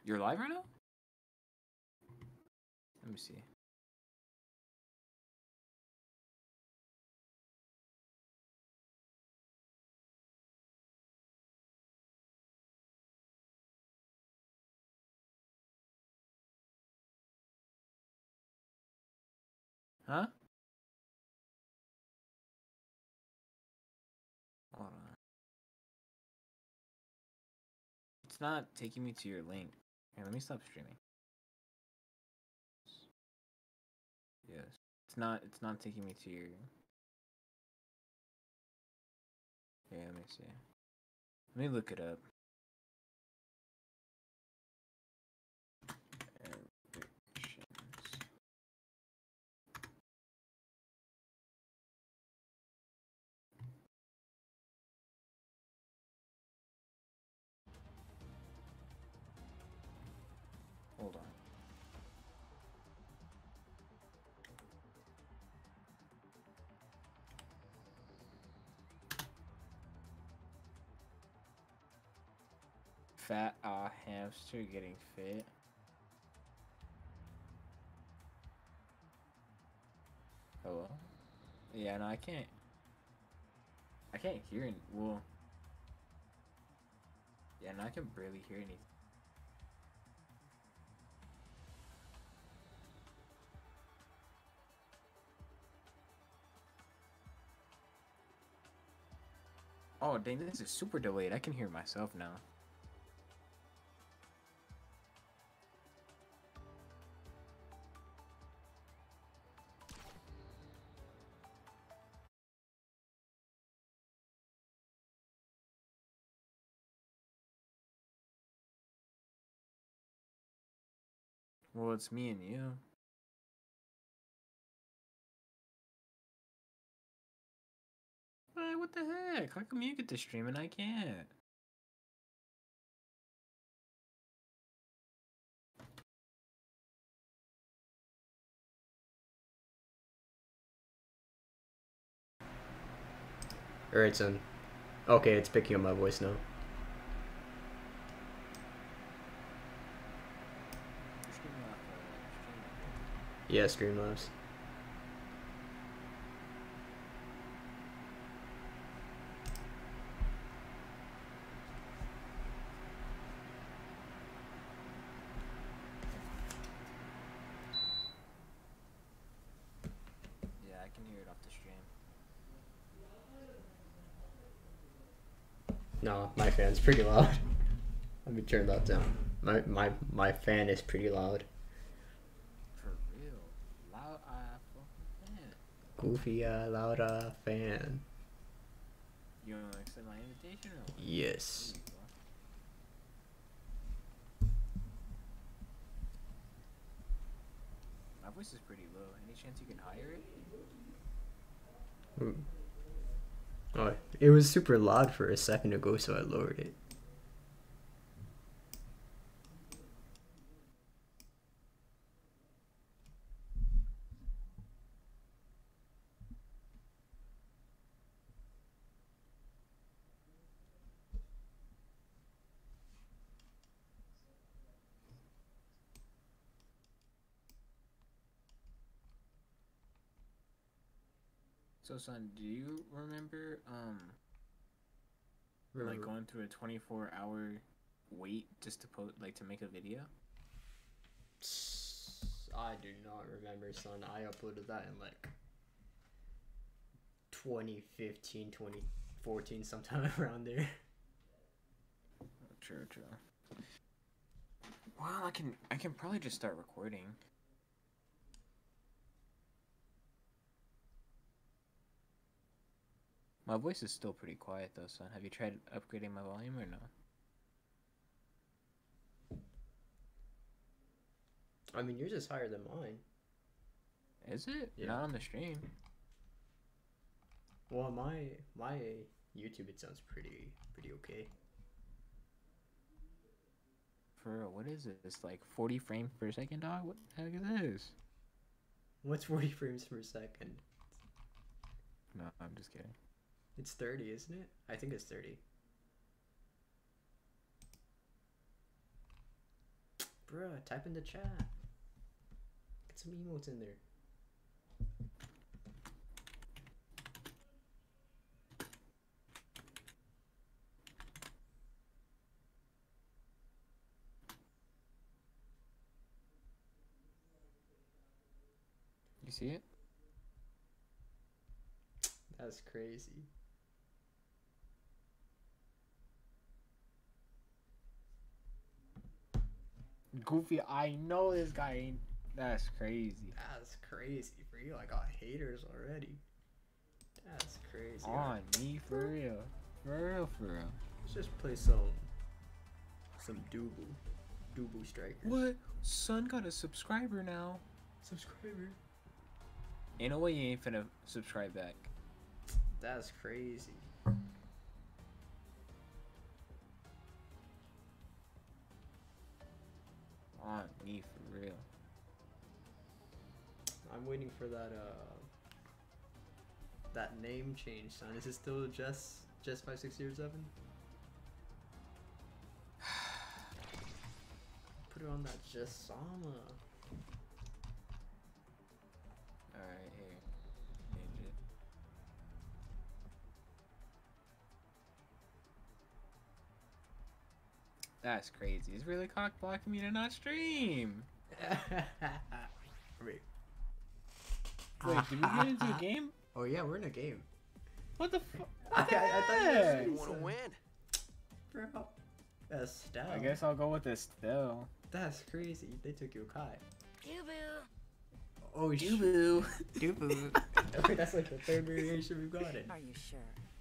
You're live right now? Let me see. Huh? Hold on. It's not taking me to your link. Here, let me stop streaming. Yes. It's not taking me to your. Here, let me see. Let me look it up. Evictions. Hold on. Fat hamster getting fit. Hello? Yeah, no, I can't. I can't hear it. Well, yeah, no, I can barely hear anything. Oh, dang, this is super delayed. I can hear myself now. Well, it's me and you. What the heck? How come you get to stream and I can't? Alright, son. Okay, it's picking up my voice now. Yeah, Streamlabs. Yeah, I can hear it off the stream. No, my fan's pretty loud. Let me turn that down. My fan is pretty loud. For real. Loud fan. Goofy loud fan. You want to accept my invitation or what? Yes. My voice is pretty low. Any chance you can higher it? Ooh. Oh, it was super loud for a second ago, so I lowered it. So, son, do you remember, like going through a 24-hour wait just to to make a video? I do not remember, son. I uploaded that in like 2015, 2014, sometime around there. True. Well, I can probably just start recording. My voice is still pretty quiet though, son. Have you tried upgrading my volume or no? I mean, yours is higher than mine. Is it? Yeah. Not on the stream. Well, my YouTube, it sounds pretty okay. For real, what is it? It's like 40 frames per second, dog? What the heck is this? What's 40 frames per second? No, I'm just kidding. It's 30, isn't it? I think it's 30. Bruh, type in the chat. Get some emotes in there. You see it? That's crazy. Goofy, I know this guy ain't. That's crazy. That's crazy for you. I got haters already. That's crazy. On me, for real. For real, for real. Let's just play some Dubu Strikers. What? Son got a subscriber now. Subscriber? Ain't no way you ain't finna subscribe back. That's crazy. On me, for real. I'm waiting for that name change, son. Is it still just 5607? Put it on that Just Sama. Alright, here. Change it. That's crazy. It's really cock blocking me to not stream. Wait. Wait, did we get into a game? Oh yeah, we're in a game. What the fuck? I thought you Want to win? Bro. That's Stell. I guess I'll go with this still. That's crazy. They took you Kai. Dubu. Oh, Dubu. Dubu. Wait, that's like the third variation we've got it. Are you sure?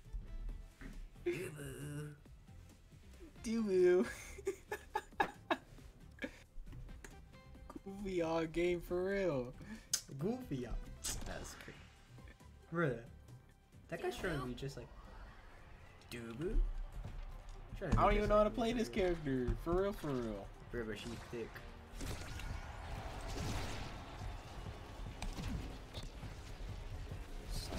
Dubu. Dubu. Goofy on game for real. Goofy up. That's crazy. Bruh. That guy's trying to be just like Dubu? I don't even know how to play this character. For real, for real. Bruh, but she's thick. Son.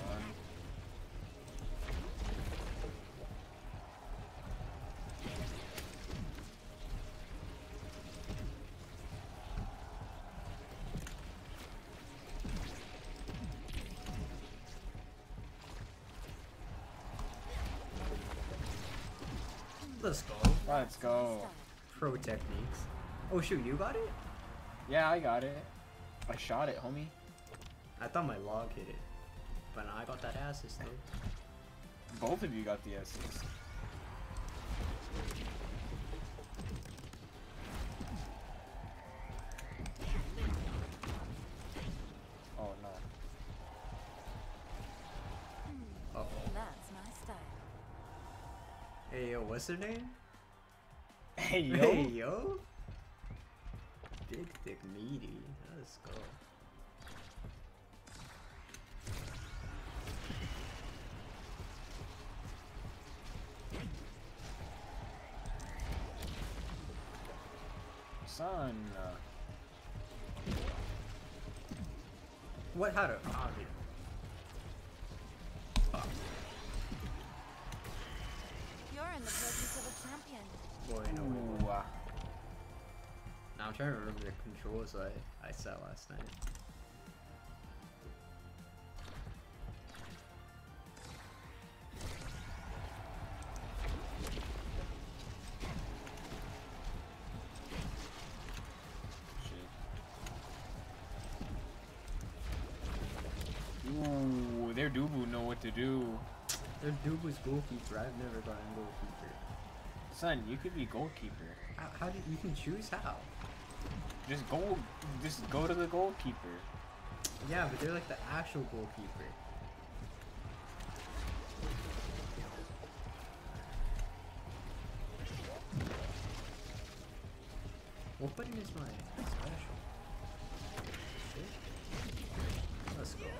Let's go. Let's go. Pro techniques. Oh shoot, you got it? Yeah, I got it. I shot it, homie. I thought my log hit it. But I got that assist though. Both of you got the assist. Oh no. Uh-oh. That's my style. Hey yo, what's her name? Hey yo. Hey yo. Big thick meaty. Let's go. Son. What? How to? Oh, yeah. You're in the presence of a champion. Boy, no. Ooh. Now I'm trying to remember the controls I set last night. Ooh, their Dubu know what to do. Their dude was goalkeeper. I've never gotten goalkeeper. Son, you could be goalkeeper. How do you can choose how? Just go to the goalkeeper. Yeah, but they're like the actual goalkeeper. What button is my special? Shit. Let's go.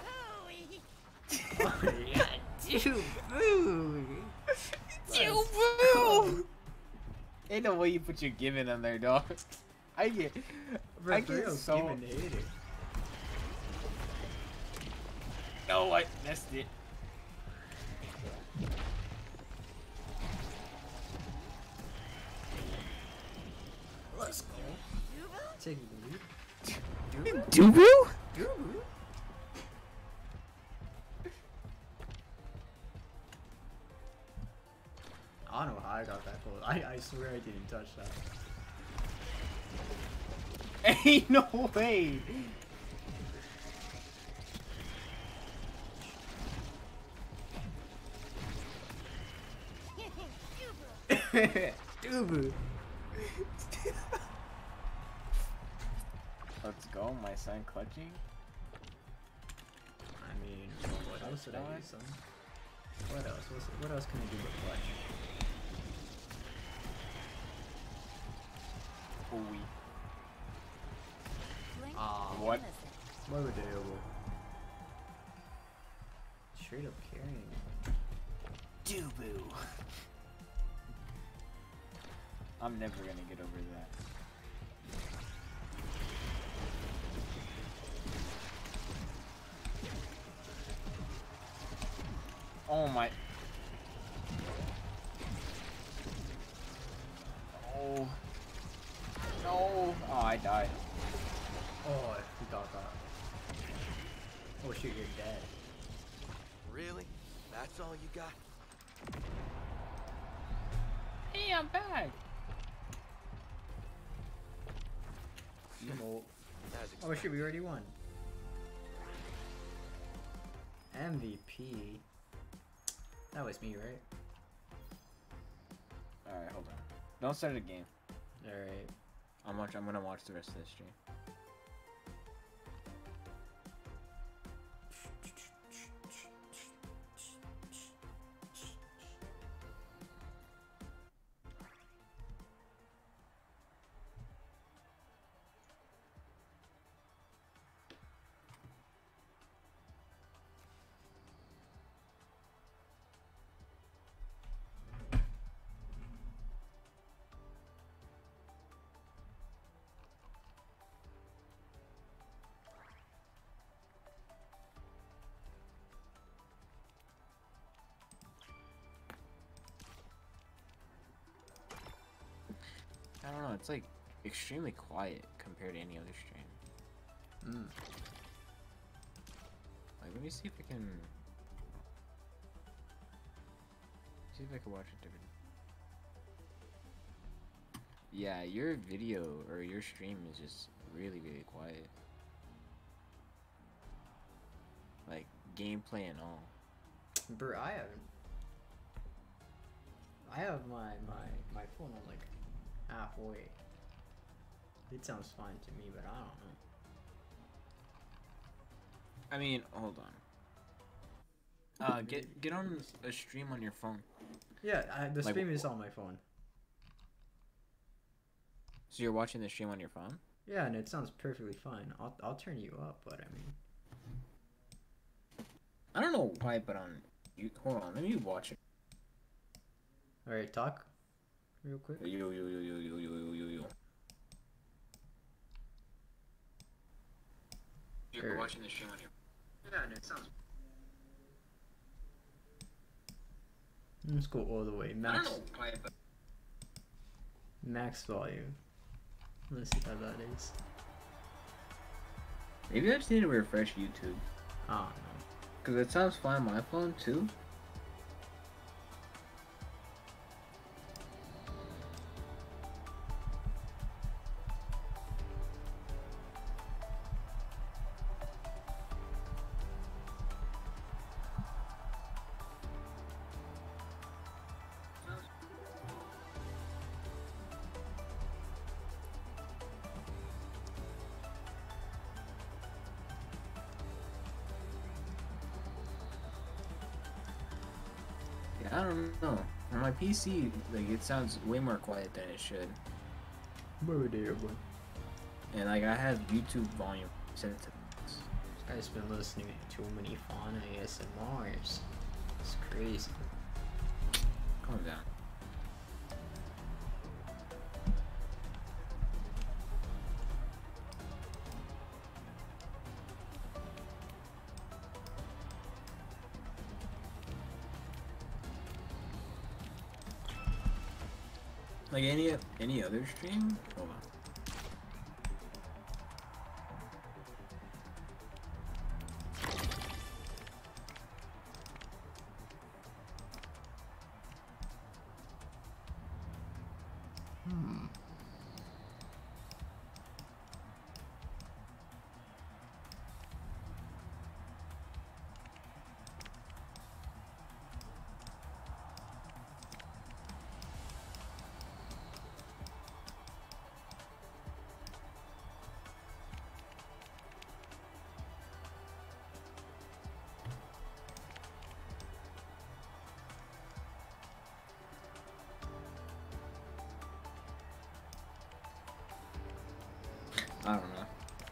Oh yeah, Dubu! Dubu! Ain't no way you put your given on there, dog. I get so. Even hater. No, I missed it. Let's go. taking the lead. Dubu? Dubu? I don't know how I got that goal. I swear I didn't touch that. Ain't no way. Dubu. Let's go, my son clutching. I mean, what else would I use them? What else? What else can I do with clutch? Ooh. Blink Ah, and what? you'll miss it. what would they do? Straight up carrying. Dubu. I'm never gonna get over that. Oh my. Oh. No. Oh, I died. Oh, we got that. Oh shit, you're dead. Really? That's all you got? Hey, I'm back. Oh, As oh shit, we already won. MVP. That was me, right? Alright, hold on. Don't start a game. Alright. I'm gonna watch the rest of this stream. I don't know, it's like extremely quiet compared to any other stream. Like, let me see if I can... See if I can watch it different. Yeah, your video or your stream is just really, really quiet. Like, gameplay and all. Bro, I have my phone on like halfway. It sounds fine to me, but I don't know. I mean, hold on. Get on a stream on your phone. Yeah, the Like, stream is on my phone. So you're watching the stream on your phone? Yeah, and it sounds perfectly fine. I'll turn you up, but I mean, I don't know why, but on you. Hold on, let me watch it. all right, talk real quick. Yo. You're Sure. watching the stream on your. Yeah, and it sounds. Let's go all the way. I don't Max know why, but max volume. Let's see how that is. maybe I just need to refresh YouTube. I don't know. Cause it sounds fine on my phone too. I don't know. On my PC, like it sounds way more quiet than it should. And like I have YouTube volume set to max. This guy's been listening to too many Fauna ASMRs. It's crazy. Calm down. Like any other stream? Hold on. I don't know.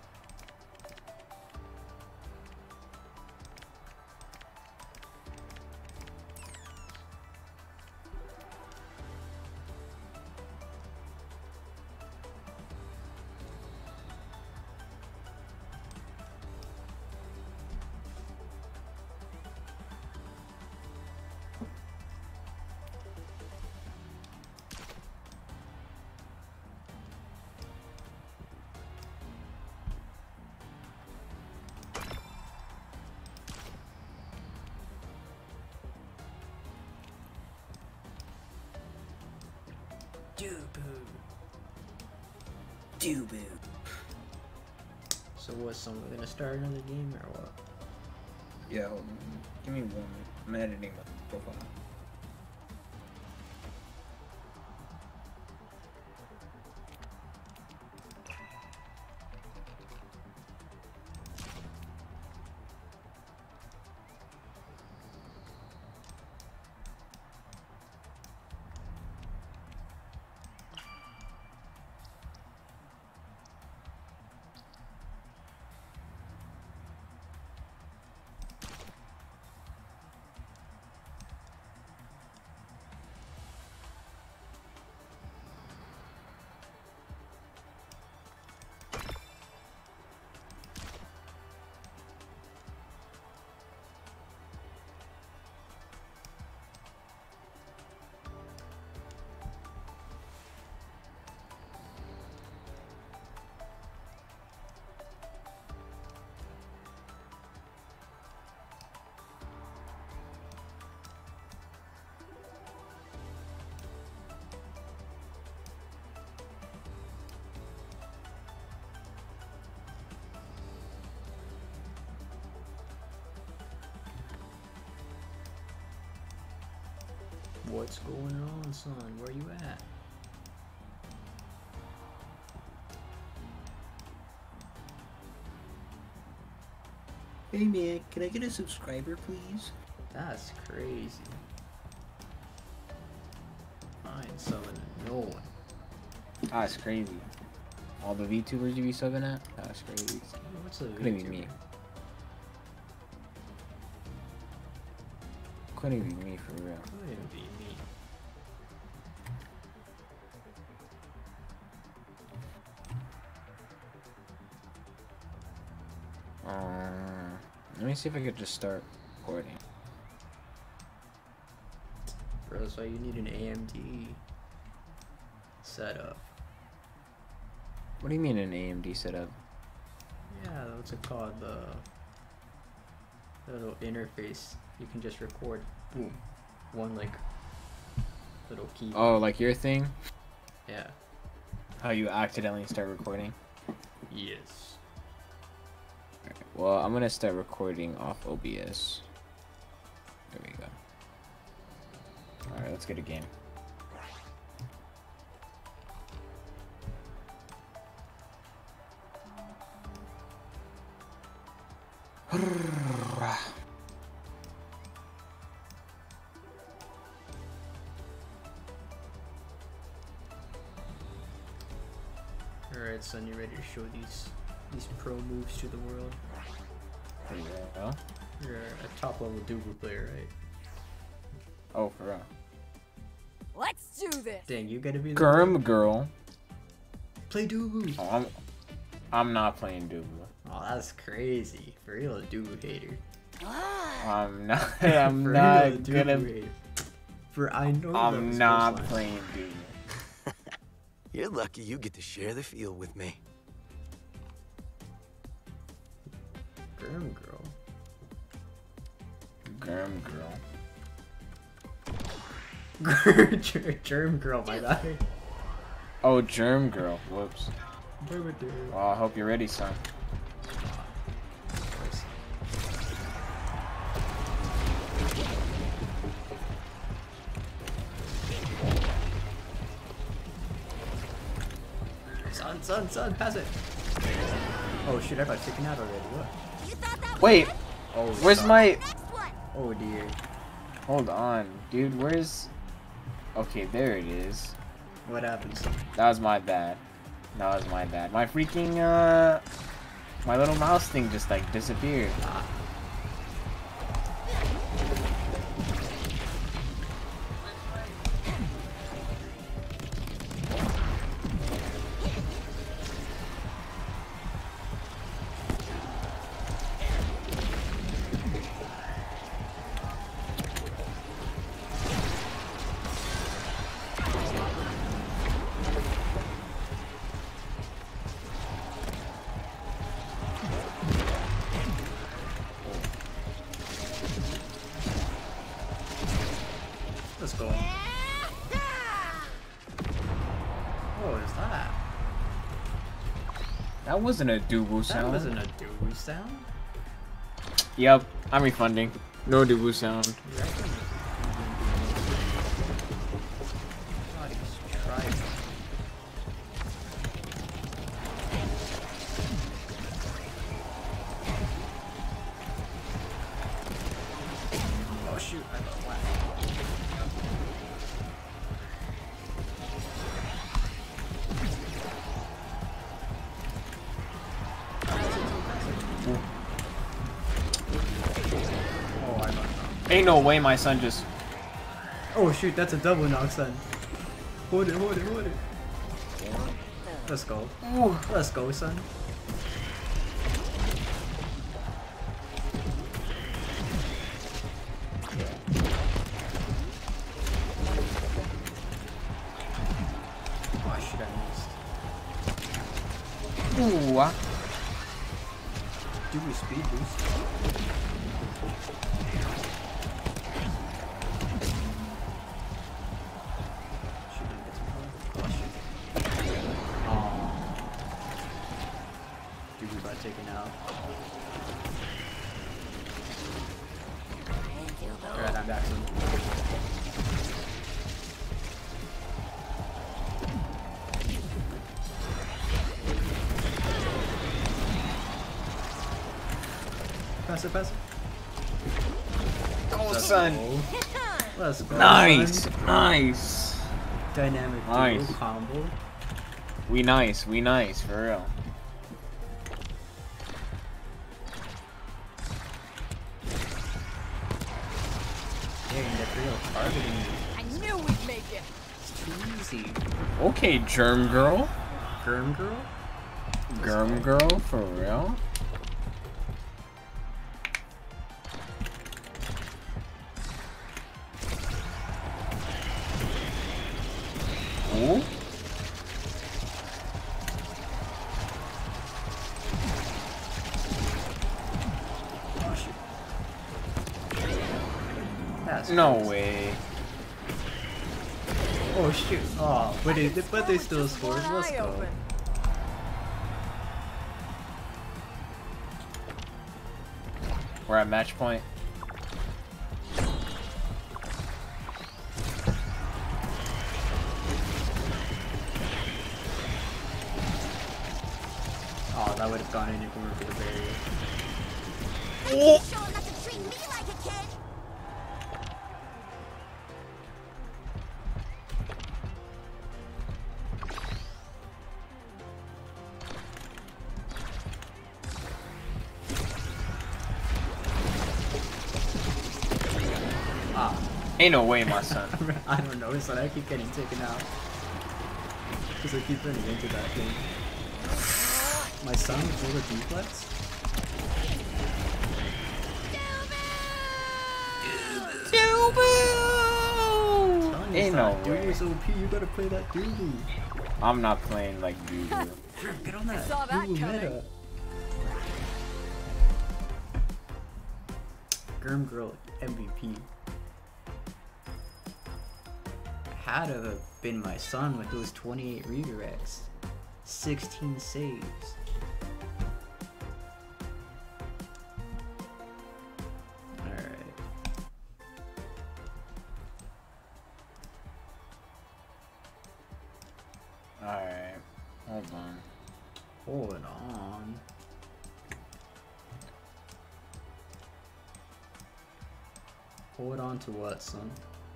Dubu. So what's some? We're gonna start another game or what? Yeah, hold on. Give me 1 minute. I'm editing my profile. What's going on, son? Where you at? Hey man, can I get a subscriber, please? That's crazy. I ain't subbing to no one. That's crazy. All the VTubers you be subbing at? That's crazy. What's a Couldn't be VTuber? me. Couldn't be me for real. Couldn't be me. Let me see if I could just start recording. Bro, that's why you need an AMD setup. What do you mean an AMD setup? Yeah, what's it called? The little interface. You can just record, boom, one like little key. Oh, like your thing? Yeah. How you accidentally start recording? Yes. Well, I'm gonna start recording off OBS. There we go. Alright, let's get a game. Alright, son, you ready to show these pro moves to the world? Yeah. You're a top level Dubu player, right? Oh, for real. Let's do this. Dang, you gotta be the Germ girl. play Dubu. Oh, I'm not playing Dubu. Oh, that's crazy. For real, a Dubu hater. I'm not. I'm For not real, a Dubu gonna. hater. For I know. I'm those not first lines. playing Dubu. You're lucky you get to share the field with me. Germ girl. Germ girl. Germ girl, my guy. Oh, germ girl. Whoops. Germ girl. Well, I hope you're ready, son. Son, pass it. Oh shit, I got taken out already. What? You thought that was Wait, it? Oh, where's son. my? Next one. Oh dear. Hold on, dude. Where's? Okay, there it is. What happened, son? That was my bad. That was my bad. My freaking, my little mouse thing just, like, disappeared. Let's go. What was that? That wasn't a Dubu That sound. wasn't a doo sound. Yep, I'm refunding. No Dubu sound. You reckon? God, he's tried. Oh shoot, I got whacked. Oh, I got knocked. Ain't no way my son just... Oh shoot, that's a double knock, son. Hold it, hold it, hold it. Let's go. Ooh. Let's go, son. Oh shit, I missed. Ooh. Do we speed boost? Should I get some help? Oh shit. Oh. Dude, we got taken out. Alright, I'm back soon. Pass it, pass it. Oh, Let's son. go. Let's go. Nice. Son. Nice. Dynamic Nice. duo combo. We nice, for real. Dang, that real targeting I knew we'd make it. is too easy. Okay, Germ Girl. Germ girl? Germ Girl, for real? Ooh. Oh shit. That's No crazy. way. Oh shoot. Oh, but they still Just scored. one Let's eye go. open. We're at match point. Oh, that would have gone in if we were for the barrier. Sure not to treat me like a kid. Ah. Ain't no way, my son. I don't know, so I keep getting taken out. Because I keep running into that thing. My son with all the deflex? Ain't no way. Dubu's OP, you gotta play that Dubu. I'm not playing like Dubu. Get on that saw that Dubu coming. meta. Germ Girl MVP. Had to have been my son with those 28 redirects. 16 saves. Alright. Alright. Hold on. Hold on. Hold on to what, son?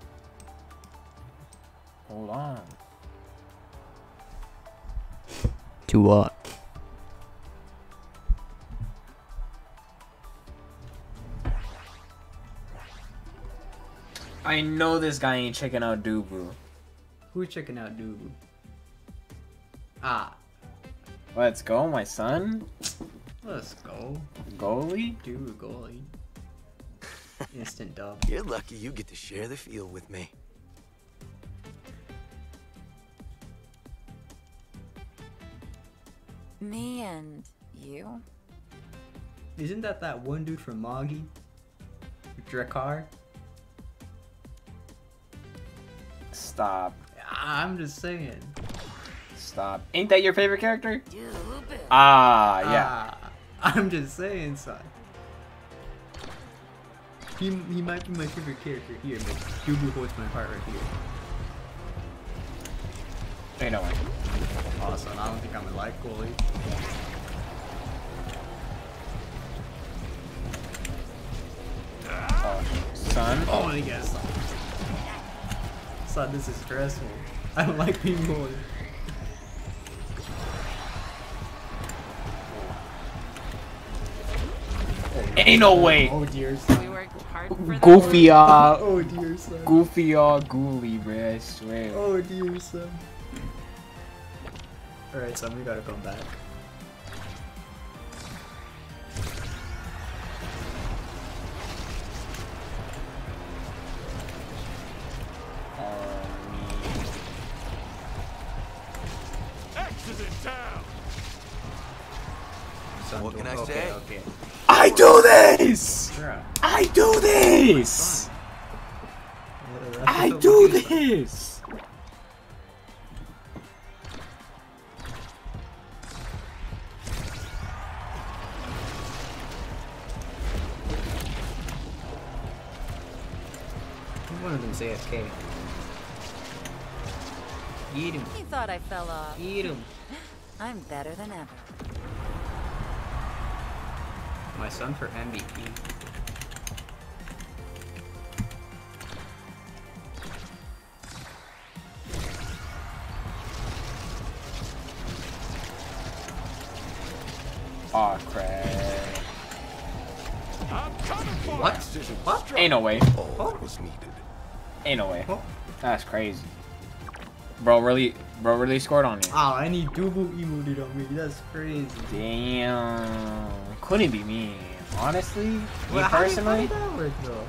Hold on. to what? I know this guy ain't checking out Dubu. Who's checking out Dubu? Ah, Let's go, my son. let's go. Goalie? Dubu goalie. Instant dub. You're lucky you get to share the field with me. Me and you? Isn't that one dude from Magi? Drakkar? Stop. I'm just saying. Stop. Ain't that your favorite character? Dubu. Ah, yeah. I'm just saying, son. He might be my favorite character here, but Dubu holds my heart right here. Ain't no way. Awesome. I don't think I'm a life goalie. Oh, son. Oh my god, son. Son, this is stressful. I don't like being goalie. Ain't no way. Oh dear, We son. worked hard for that. Goofy, Oh dear, son. goofy, ghoulie, bruh. I swear. Oh dear, son. Alright, son, we gotta come back. X is in town. Son, What can I okay, say? Okay. I do this! Bruh. I do this! I do this! One of them's AFK. Eat him. He thought I fell off. Eat him. I'm better than ever. My son for MVP. Aw, crap. I'm coming for What? X is in What? Ain't no way. all that was needed. Ain't no way. Oh. That's crazy. Bro really scored on you. Oh, I need Dubu emoted on me. That's crazy. Damn. Couldn't be me. Honestly, me Well, personally. How did that work though?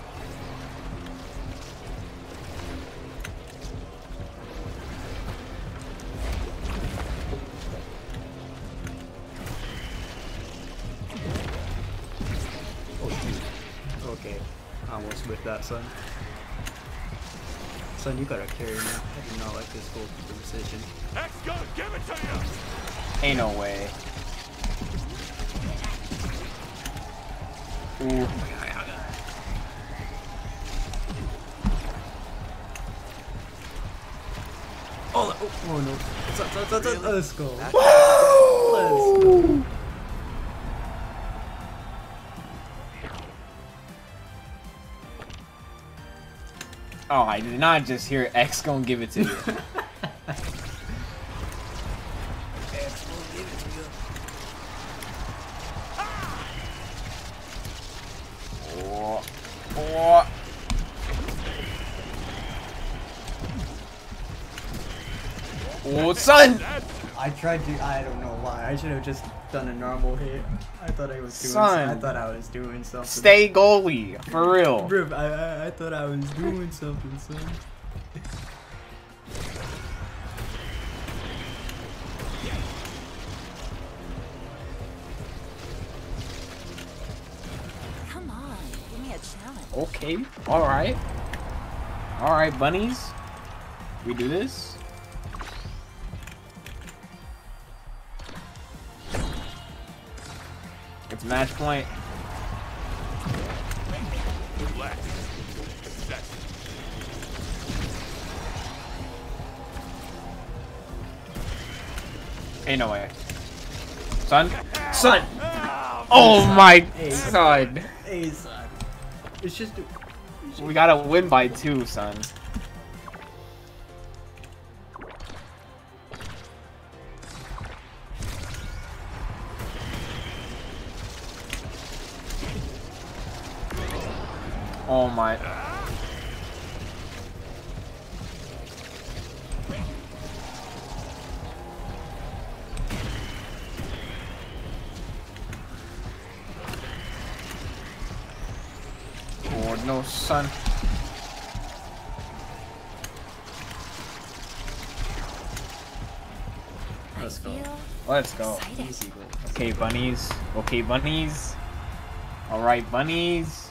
Okay, I almost whipped that, son. Son, you gotta carry me. I do not like this goalkeeper position. X gonna give it to you. Ain't no way. Ooh. Oh no. Let's go. That's Let's go. Oh, I did not just hear X gonna give it to you. Oh, oh. Oh, son! I tried to. I don't know why. I should have just done a normal hit. I thought I was doing. Son. I thought I was doing something. Stay goalie, for real. Bro, I thought I was doing something, son. Come on, give me a challenge. Okay, alright. Alright, bunnies. We do this. It's match point. Relax. That's Ain't no way. Son? Son! Oh my son! Hey, son. It's just. We gotta win by 2, son. Oh my. Oh no, son. Let's go. Let's go. Excited. Easy goal. Okay, bunnies. Okay, bunnies. Alright, bunnies.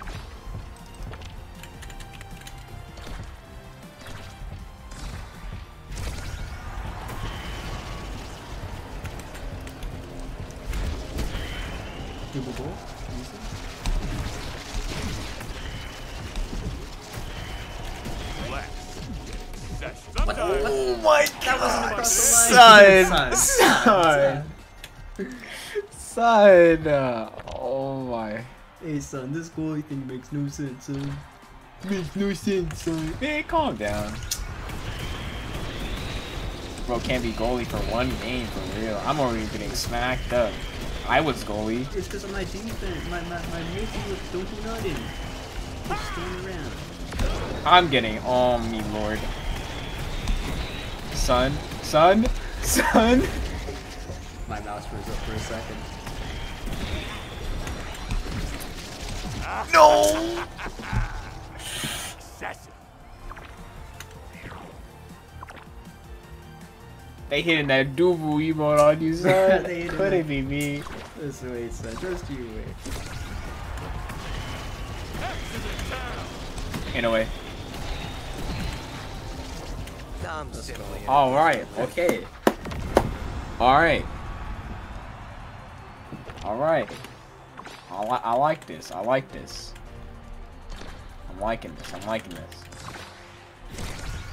Double goal. Easy. Oh my That wasn't across the line. Son! Son! Oh my. Hey son, this goalie thing makes no sense, son. Makes no sense, son. Man, calm down. Bro can't be goalie for one game, for real. I'm already getting smacked up. I was goalie. It's because of my defense. My midfield don't do nothing. Just stand around. I'm getting, oh me lord. Son, son, son. My mouse froze up for a second. No! Excessive. They hitting that Dubu emote on you, son. They hitting Couldn't that. be me. Just wait, son. Just you wait. In a way. I'm simply Alright, okay. Alright. Alright. I like this. I like this. I'm liking this. I'm liking this.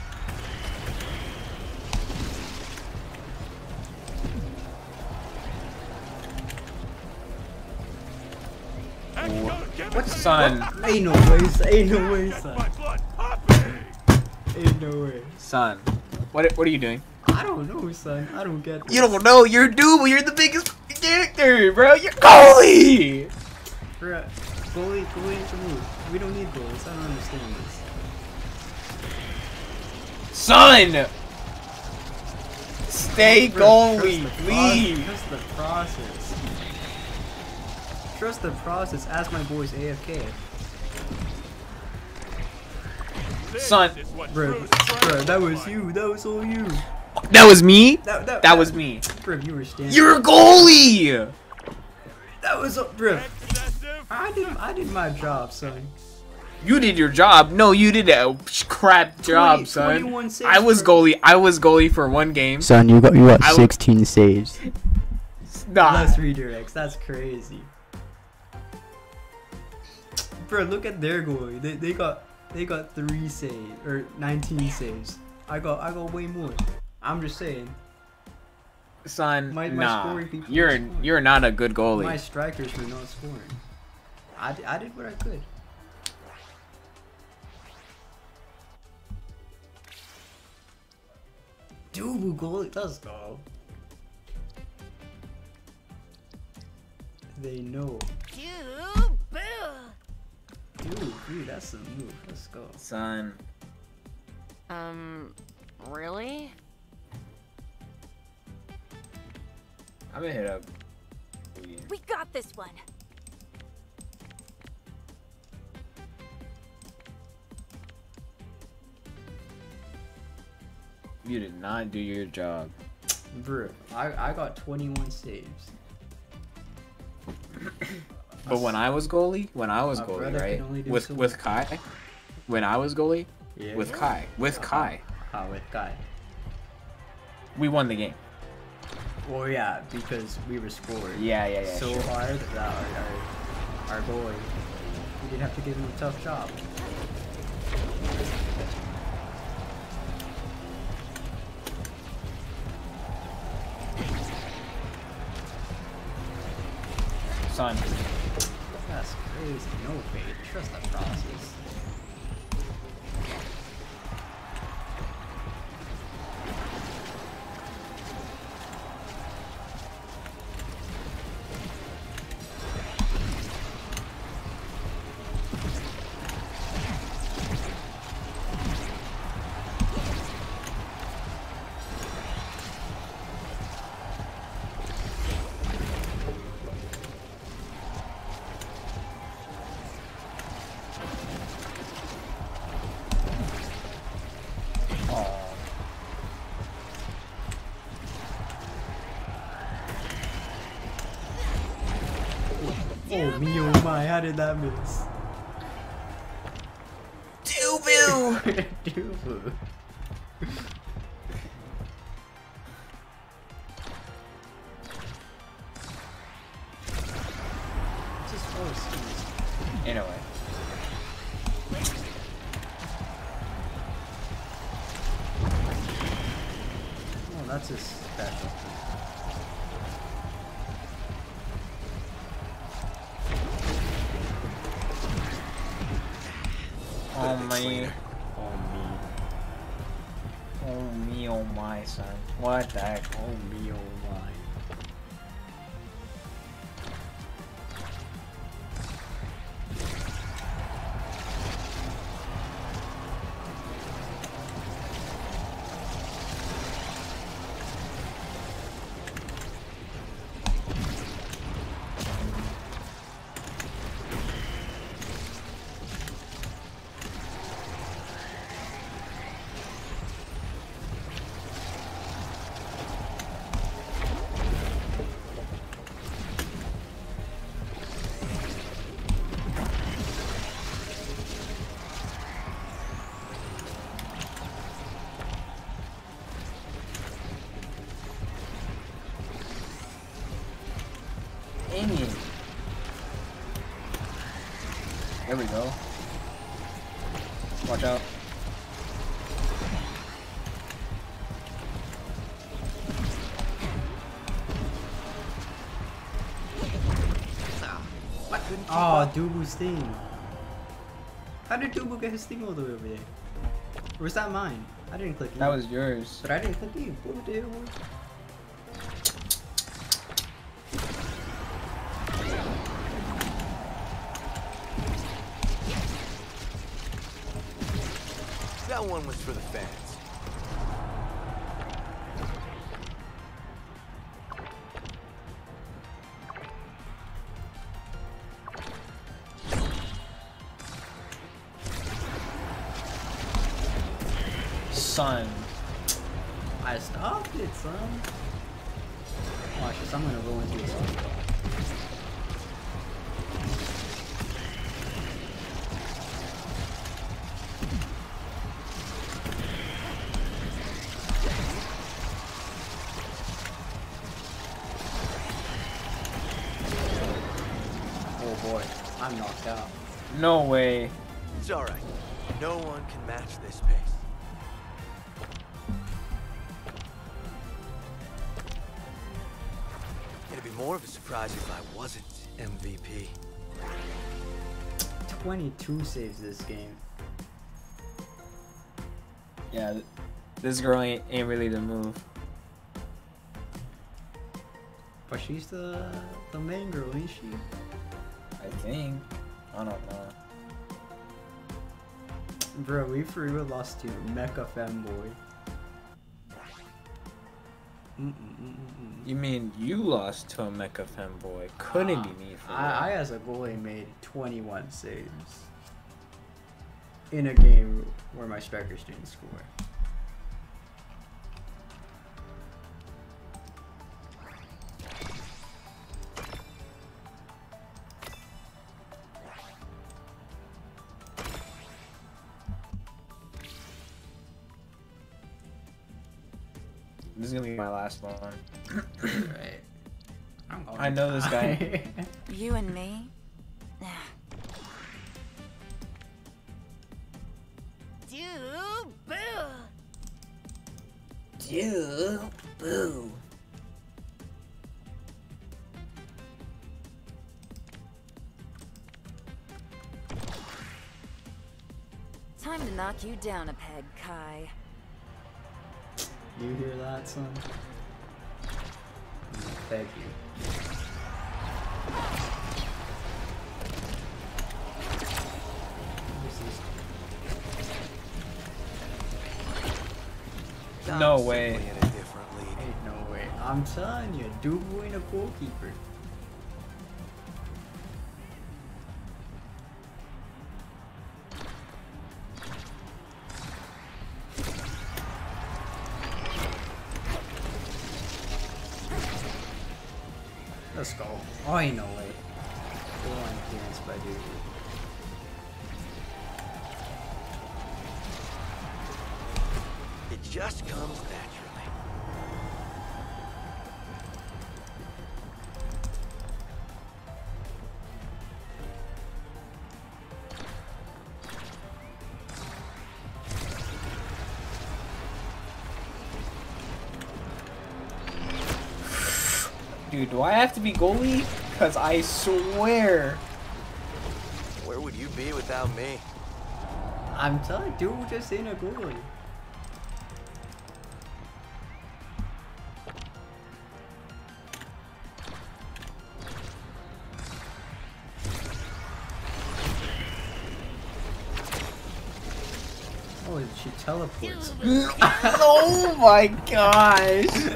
What, son? Ain't no way, son. Ain't no way, son. my blood popping. Ain't no way. Son. What are you doing? I don't know, son. I don't get this. You don't know. You're Dubu. You're the biggest character, bro. You're goalie. Bruh, goalie ain't the move. We don't need goalies. I don't understand this. Son. Stay Bruh, goalie, please. Trust the process. Trust the process. Ask my boys AFK. Son. Bruh, that was you. That was all you. That was me. That That was me. Bruh, you were standing. You're a goalie. That was bruh. I did my job, son. You did your job. No, you did a crap job, 21 son. saves I was for- goalie. I was goalie for one game. Son, you got I w- 16 saves. Nah. Less redirects. That's crazy. Bro, look at their goalie. They got 3 saves or 19 saves. I got way more. I'm just saying. Son, My nah. scoring people You're are scoring. you're not a good goalie. My strikers were not scoring. I did what I could. Dubu goalie, let's go. They know. Dude, that's the move. Let's go. Son. Really? I'm gonna hit up. We got this one. You did not do your job. Bro, I got 21 saves. But when I was goalie, My goalie, brother right? can only do With so with much. Kai, when I was goalie, Yeah. with Kai, With Kai. we won the game. Well, yeah, because we were scored Yeah, so sure. hard that our goalie, we didn't have to give him a tough job. Son. That's crazy. No fate. Trust the process. me, oh my, how did that miss? Dubu! Dubu. Just force. Anyway. Oh, that's his special. Oh my. Oh me. Oh me, oh my, son. What the heck? Oh me, oh my. Amy. There we go. Watch out. I couldn't keep Oh, up. Dubu's thing. How did Dubu get his thing all the way over there? Or was that mine? I didn't click E. That was yours. But I didn't click E. What the hell? That one was for the fans. Son. I stopped it, son. Watch this, I'm gonna roll into a song. Oh boy, I'm knocked out. No way. It's alright. No one can match this pace. It'd be more of a surprise if I wasn't MVP. 22 saves this game. Yeah, this girl ain't really the move. But she's the main girl, ain't she? I think. I don't know. Bro, we for real lost to Mecha Femboy. You mean you lost to a Mecha Femboy? Couldn't be me for I real. as a goalie made 21 saves in a game where my strikers didn't score. This is gonna be my last one. Right. I'm going I know this guy. You and me? Dude, boo! Dude, boo. Time to knock you down a peg, Kai. You hear that, son? Thank you. No I'm way. simply in a different league. Ain't no way. I'm telling you, Dubu ain't a goalkeeper. Let's go. Oh, ain't no way. Go on. appearance by Dude. It just comes naturally. Dude, do I have to be goalie? Cause I swear. Where would you be without me? I'm telling you, Dude just ain't a goalie. Oh, she teleports. Oh my gosh.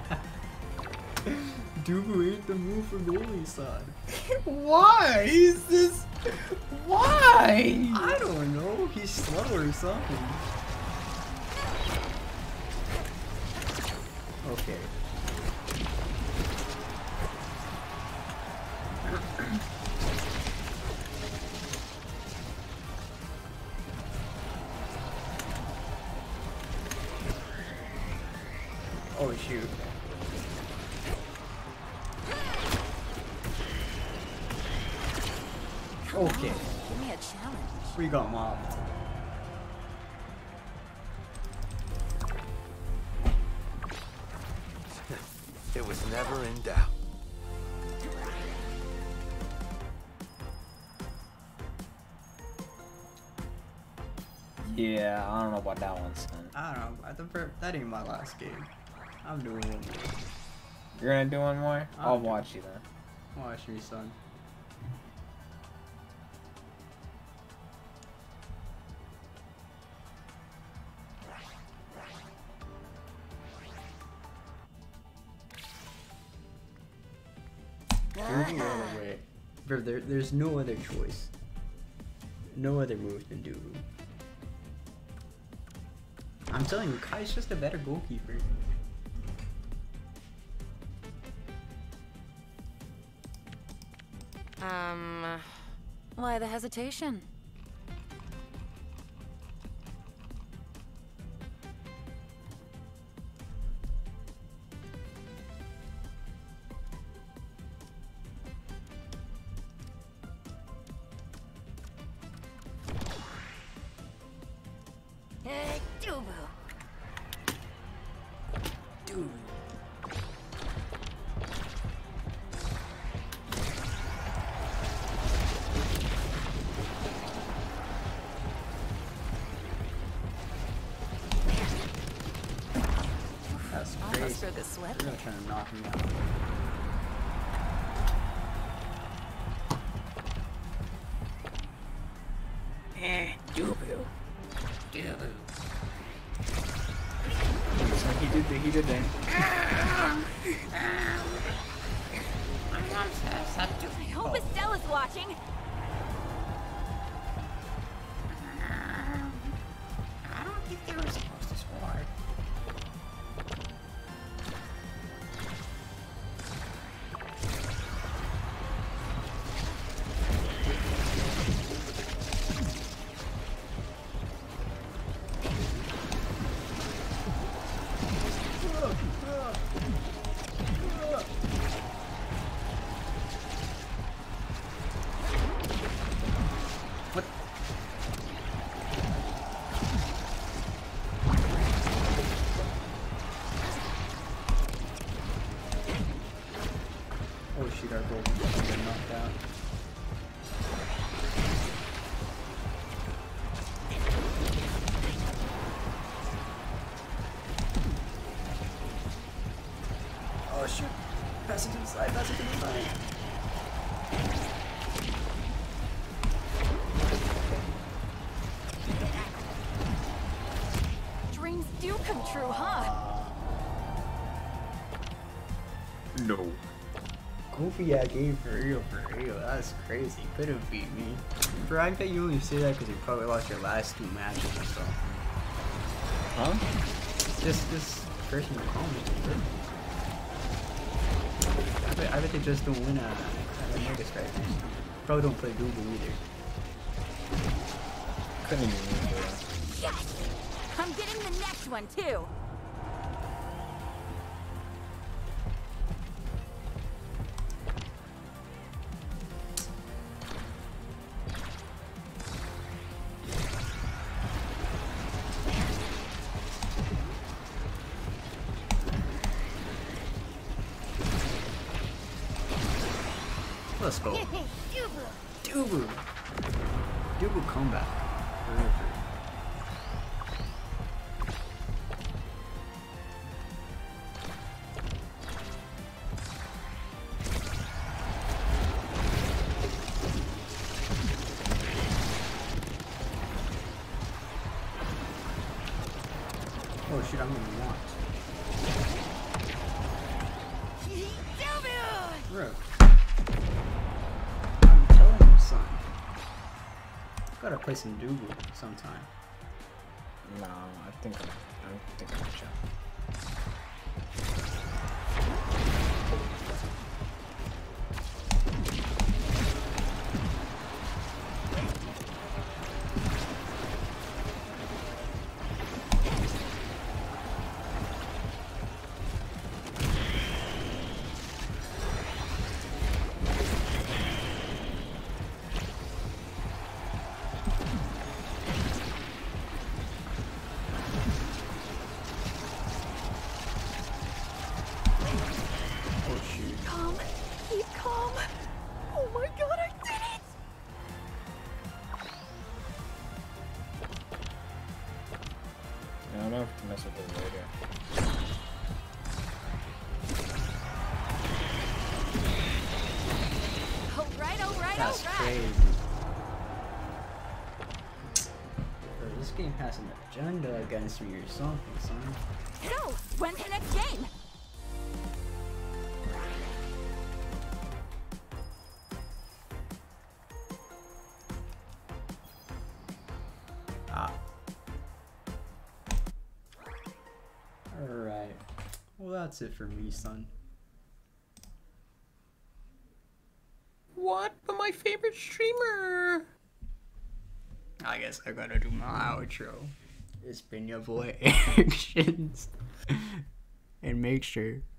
Dubu ain't the move for goalie side. Why is this? Why? I don't know. He's slow or something. Okay. Oh shoot. Okay. Give me a challenge. We got mobbed. It was never in doubt. Yeah, I don't know about that one, son. I don't know. That ain't my last game. I'm doing one more. You're gonna do one more? I'll Okay. watch you then. Watch me, son. Dubu all the way. Bro, there's no other choice. No other move than Dubu. I'm telling you, Kai's just a better goalkeeper. Why the hesitation? Hey, Dubu. Dude. That's Almost crazy. broke a sweat. They're gonna try to knock me out. So he did that. I hope Estella's watching. I don't think they were supposed to score. What? Oh shoot, our goalkeeper got knocked out. Oh shoot. Pass it to the side, pass it to the side. Dreams do come true, huh? No. Goofy ass game for real, That's crazy. Couldn't beat me. Bro, I bet you only say that because you probably lost your last 2 matches or so. Huh? Just this person you're calling me, bro. I bet they just don't win at Mega Strikers. probably don't play Google either. Couldn't even remember that. Yes! I'm getting the next one, too. Let's go. Dubu. Dubu combat. Forever. Oh shit, I'm gonna want. Bro. I'm telling you, son. Gotta play some Dougal sometime. No, I think I'm chill. Oh shoot. Calm. Keep calm. Oh my god, I did it! I don't know if to mess with it later. Alright, That's alright. crazy. Bro, this game has an agenda against me or something, son. So, when's the next game? Ah. Alright. Well, that's it for me, son. What? But my favorite streamer. I guess I gotta do my outro. It's been your boy Actions. And make sure